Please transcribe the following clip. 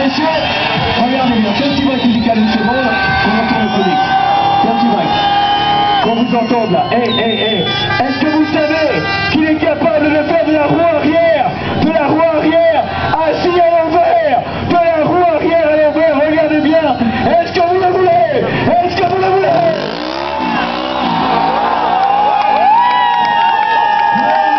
Attention, regardez bien, c'est un petit break musical une seconde, qu'on entend le public. C'est un petit break. Qu'on vous entende là. Hey, hey, hey. Est-ce que vous savez qu'il est capable de faire de la roue arrière, de la roue